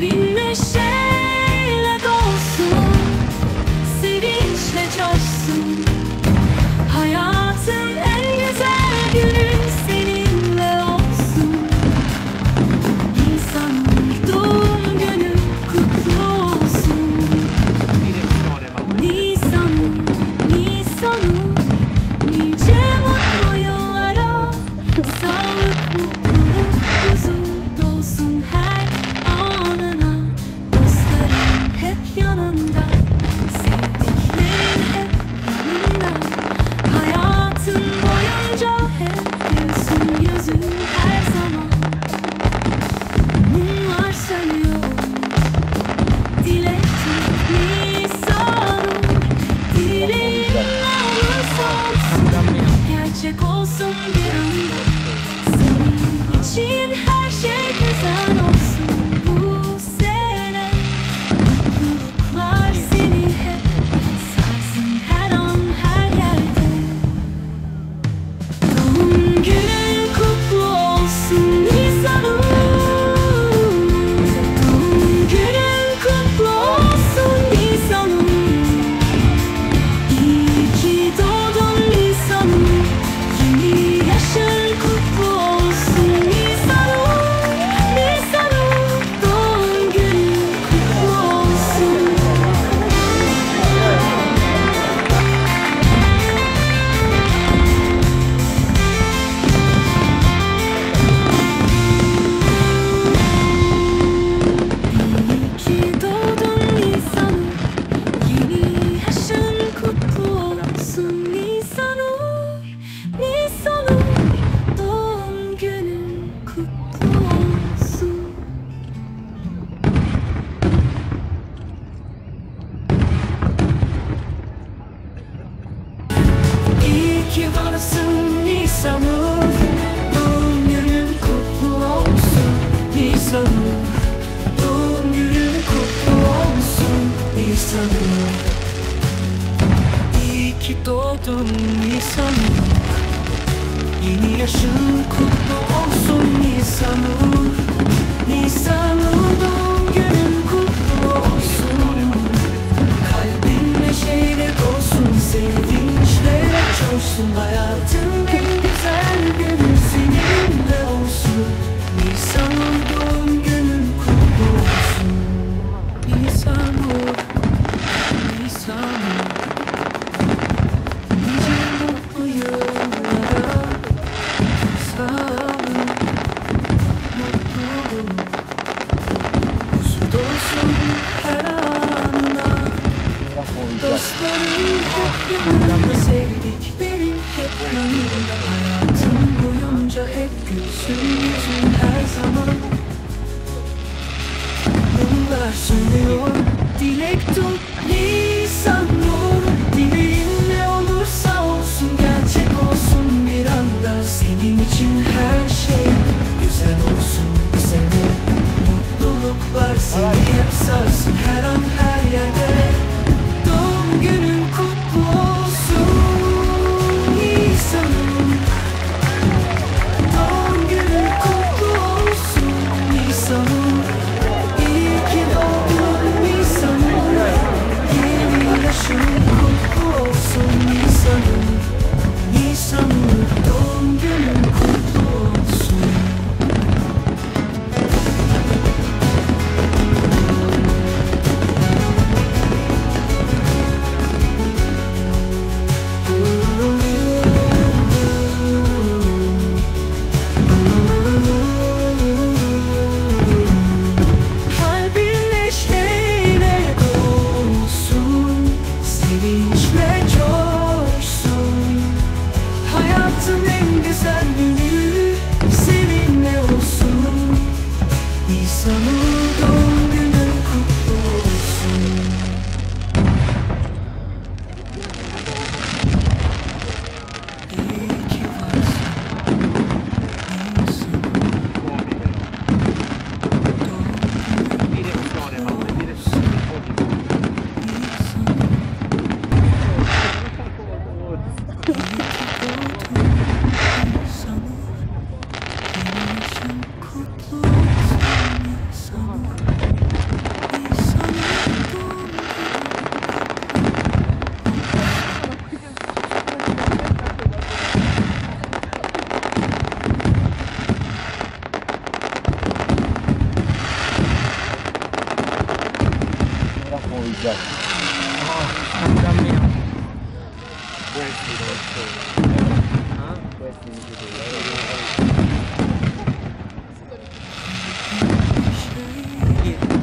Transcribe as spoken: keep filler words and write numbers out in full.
Kalbin neşeyle dolsun, sevinçle coşsun. Hayatın en güzel günü seninle olsun. İnsanın doğum günü kutlu olsun. Nisan'ım, Nisan'ım, nice mutlu yıllara. Sağlık, mutluluk, huzur dolsun her anına. Dostların hep yanında, sevdiklerin hep yanında. Hayatın boyunca hep gülsün yüzün her zaman. Mumlar sönüyor, dilek tut Nisan'ım. Dileğin olursa olsun, gerçek olsun bir anda. Senin için her şey güzel olsun bu sene. Mutluluklar seni hep sarsın her an her yerde. Doğum günün kutlu olsun Nisan'ım. Doğum günün kutlu olsun Nisan'ım. İyi ki doğdun Nisan'ım. Yeni yaşın kutlu olsun Nisan'ım. Nisan'ım, doğum günün kutlu olsun. İyi ki doğdun Nisan'ım. Yeni yaşın kutlu olsun Nisan'ım. Nisan'ım, doğum günün kutlu olsun. İyi ki varsın Nisan'ım. Doğum günün kutlu olsun Nisan'ım. Doğum günün kutlu olsun Nisan'ım. İyi ki doğdun Nisan'ım. Yeni yaşın kutlu olsun Nisan'ım. Nisan'ım, doğum günün kutlu olsun. Kalbin neşeyle dolsun, sevinçle coşsun. Hayatın en güzel günü seninle olsun. Nisan'ım, doğum günün kutlu olsun. Nisan'ım, Nisan'ım, nice mutlu yıllara. Sağlık, mutluluk, huzur dolsun her anına. Dostların hep yanında, sevdiklerin hep yanında. Hayatın boyunca hep gülsün yüzün her zaman. Mumlar sönüyor, dilek tut Nisan'ım. Dileğin ne olursa olsun, gerçek olsun bir anda. Senin için her şey güzel olsun bu sene. Mutluluklar seni hep sarsın her an her yerde. Doğum günün kutlu olsun Nisan'ım. Doğum günün kutlu olsun Nisan'ım. İyi ki doğdun Nisan'ım. Yeni yaşın kutlu olsun Nisan'ım. Nisan'ım, doğum günün kutlu olsun. uyacak. Senden mi ya? Ha? Bir.